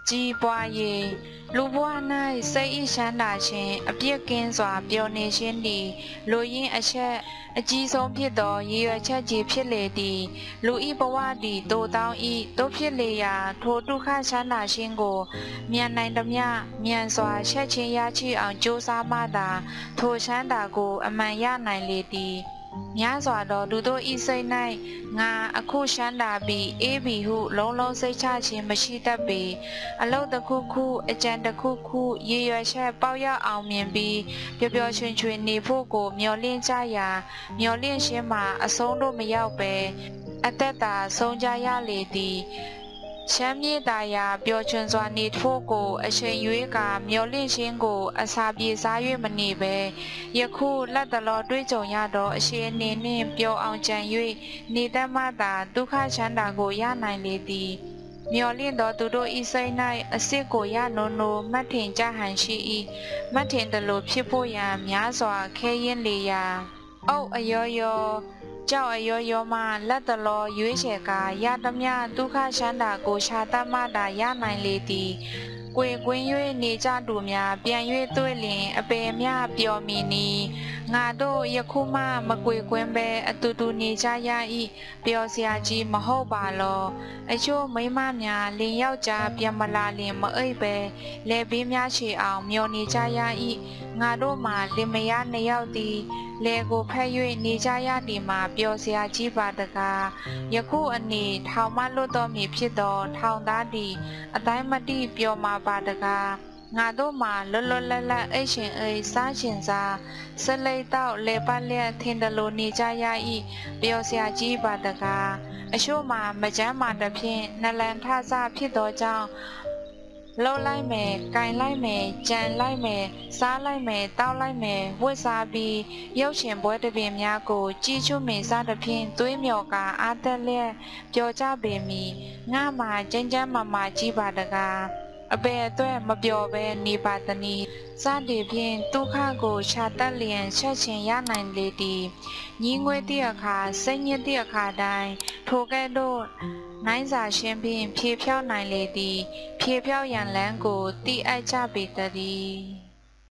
Ji bua ye, lu bua nai say i shanda chin, a pier kin swa pure nation di, lo yin a chat, a ji song pido, ye a chat ji lady, lu i bawa di, do down i, do pile ya, to do ha shanda shingo, mian nine the mia, mian swa chat chin ya chi on josa mada, to shanda go, a man ya nine lady. များစွာသောလူတို့ဤစိတ်၌ငါအခုရှမ်းတာပြီးအေးပြီဟုလုံးလုံးစိတ်ချခြင်းမရှိတတ်ပေအလုတ်တစ်ခုခုအကြံတစ်ခုခုရည်ရွယ်ချက်ပေါက်ရောက်အောင်မြင်ပြီးပျော်ပျော်ရွှင်ရွှင်နေဖို့ကိုမျှော်လင့်ကြရာမျှော်လင့်ခြင်းမှာအဆုံးတို့မရောက်ပဲအသက်သာဆုံးကြရလေသည် ရှမ်းမြေတာယာပျော်ရွှင်စွာနေထို့ကိုအချိန်ရွေးကမျော်လင့်ခြင်းကိုအစာပြေစား၍မနေပဲယခုလက်တလောတွေးကြုံရသောအရှိအနေနှင့်ပျော်အောင်ကြံ၍နေတတ်မှသာဒုက္ခချမ်းသာကိုရနိုင်လေသည်မျော်လင့်သောသူတို့ဤစိတ်၌အစစ်ကိုရနိုးနိုးမှတ်ထင်ကြဟန်ရှိ၏မှတ်ထင်သလိုဖြစ်ဖို့ရန်များစွာခဲရင်လေရာအုတ်အယောယော ကြောက်အယောယောမှလက်တလောရွေးချယ်ကာရသမျှဒုက္ခချမ်းသာကိုရှာတတ်မှသာရနိုင်လေသည်ကိုယ်ကွင်း၍နေကြသူများပြန်၍တွေ့လျင်အပေမြပျော်မီနီငါတို့ယခုမှမကွေကွင်းပဲအတူတူနေကြရ၏ပျော်စရာကြီးမဟုတ်ပါလောအချို့မိမများလင်ယောက်ျားပြန်မလာလင်မအိပ်ပဲလဲပေးများချေအောင်မျောနေကြရ၏ငါတို့မှလင်မယားနှစ်ယောက်သည် လေကိုဖက်၍နေကြရသည်မှာပျော်စရာကြီးပါတကားယခုအနေထောင်မလွတ်တော်မူဖြစ်သောထောင်သားသည်အတိုင်းမတိပျော်မှာပါတကားငါတို့မှာလွတ်လွတ်လပ်လပ်အိတ်ရှင်အိတ်စားရှင်စားဆက်လိတ်တော့လေပတ်လျက်ထင်တယ်လို့နေကြရ၏ပျော်စရာကြီးပါတကားအချို့မှာမကြမ်းမာတစ်ဖြင့်နလန်ထဆဖြစ်သောကြောင့် လှုပ်လိုက်မယ်၊ကင်လိုက်မယ်၊ကြံလိုက်မယ်၊စားလိုက်မယ်၊တောက်လိုက်မယ်၊ဝတ်စားပြီးရုပ်ရှင်ပွဲတစ်ပင်များကိုကြည်ချွတ်မြင်စားသဖြင့်သွေးမြော်ကာအားတက်လျက်ပျော်ကြပေမည်ငါမှာကျန်းကျန်းမာမာကြီးပါတကားအပေအတွက်မပျော်ပဲနေပါသနည်းစသည်ဖြင့်ဒုက္ခကိုရှာတတ်လျင်ချက်ချင်းရနိုင်လေသည်ညီငွေသည့်အခါစိတ်ညစ်သည့်အခါတိုင်းထိုကဲ့သို့ နိုင်စာရှင်ဖြင့်ဖြေဖြောက်နိုင်လေသည်ဖြေဖြောက်ရန်လန်းကိုတိအပ်ကြပေတည်း